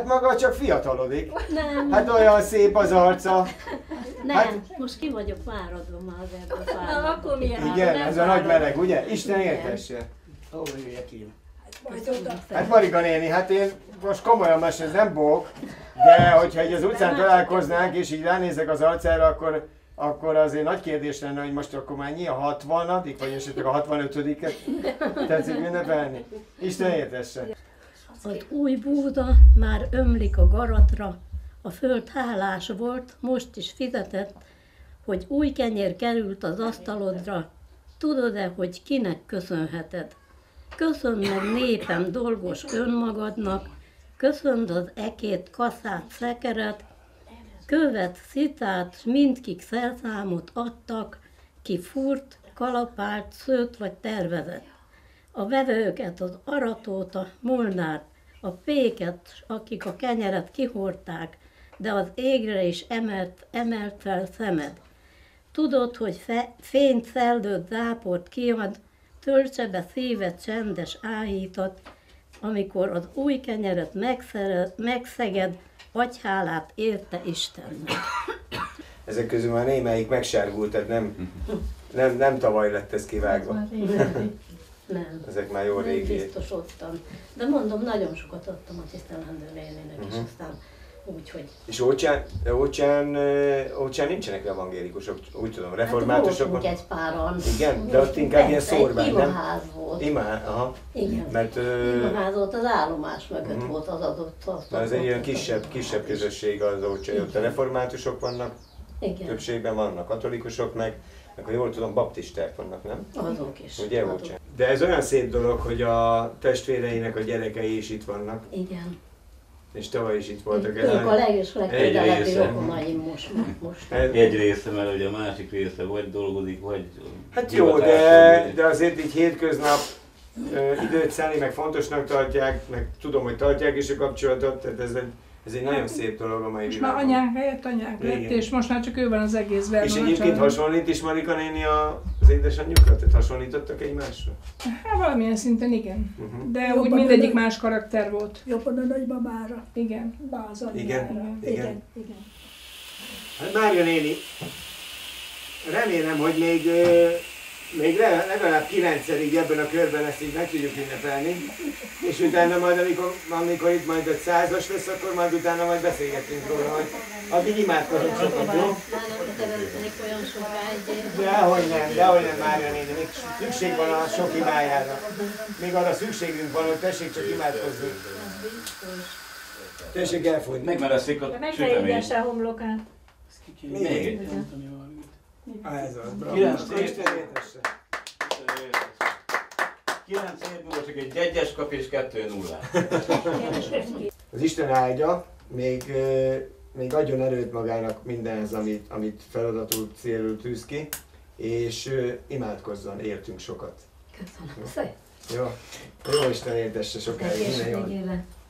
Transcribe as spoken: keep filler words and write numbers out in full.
Hát maga csak fiatalodik. Nem. Hát olyan szép az arca. Nem, Hát, most ki vagyok fáradva már az ebből Na, fáradva. akkor milyen? igen, ez a nagy meleg, ugye? Isten értesse. Ó, jöjjek én. Hát Marika néni, hát én most komolyan mesélem, nem bók, de hogyha így az utcán találkoznánk és így ránézek az arcára, akkor, akkor azért nagy kérdés lenne, hogy most akkor már nyilván a hatvanadik, vagy esetleg a hatvanötödiket tetszik ünnepelni. Isten értesse. Az új búda már ömlik a garatra, a föld hálás volt, most is fizetett, hogy új kenyér került az asztalodra. Tudod-e, hogy kinek köszönheted? Köszönd meg népem dolgos önmagadnak, köszönd az ekét, kaszát, szekeret, követ, szitát, s mindkik szerszámot adtak, ki furt, kalapált, szőtt vagy tervezett. A vevőket, az aratót, a molnárt, a péket, s akik a kenyeret kihordták, de az égre is emelt, emelt fel szemed. Tudod, hogy fe, fényt, szellőt, záport kiad, töltse be szíved csendes áhítat, amikor az új kenyeret megszered, megszeged, adj hálát érte Istennek. Ezek közül már némelyik megsárgult, tehát nem, nem, nem tavaly lett ez kivágva. Nem. Ezek már jó nem régi. biztosodtam. De mondom, nagyon sokat adtam a tisztelendő nénének, uh-huh. és aztán úgy, hogy... És Ócsán, Ócsán, Ócsán nincsenek evangélikusok, úgy tudom, reformátusok. Hát egy páran. Igen, de ott inkább ilyen szórvány, nem? Imaház volt. Imá, aha. Igen. Mert, Imaház volt, az állomás mögött uh-huh. volt az adott. Az ez egy ilyen kisebb, kisebb közösség az Ócsai, ott a reformátusok vannak, igen. többségben vannak katolikusok meg, akkor jól tudom, baptisták vannak, nem? Azok is. Ugye, Ócsán? De ez olyan szép dolog, hogy a testvéreinek a gyerekei is itt vannak. Igen. És tavaly is itt voltak. Ők a legis legközelebbi része. rokonaim most. most. Egy része, mert ugye a másik része vagy dolgozik, vagy... Hát jó, de, de azért így hétköznap ö, időt szállni, meg fontosnak tartják, meg tudom, hogy tartják is a kapcsolatot, tehát ez egy, ez egy nagyon szép dolog a mai Most már világban. anyánk helyett anyánk lett, Igen. és most már csak ő van az egész verben. És egyébként hasonlít is Marika néni a, az édesanyjukat? Tehát hasonlítottak egymásra? Hát valamilyen szinten igen. Uh-huh. De Jobban úgy mindegyik nő. más karakter volt. Jobban a nagymamára, Igen. Bázanyára. Igen, Igen, igen. igen. igen. Hát Mária néni, remélem, hogy még, ö, még le- legalább kilencszerig ebben a körben ezt így meg tudjuk ünnepelni, és utána majd, amikor, amikor itt majd egy százas lesz, akkor majd utána majd beszélgetünk róla, hogy addig imádkozunk sokat, jó? Már nem teremtenik olyan sokáig. Dehogy nem, dehogy nem, Mária néni, még szükség van a sok imájára. Még arra szükségünk van, hogy tessék csak imádkozni. Tessék elfújni. Megmereszik a De meg ne sütemény. égesse a homlokát. Még egy. Ah, ez az, bravo. Kilenc Isten év. értesse. Kilenc év múlva csak egy egyes kap és kettő nullát. Az Isten áldja, még, ö, még adjon erőt magának mindenhez, amit, amit feladatul, célul tűz ki, és ö, imádkozzon, értünk sokat. Köszönöm szépen. Jó? Jó Isten értesse sokáig, minden jó. Egészségére.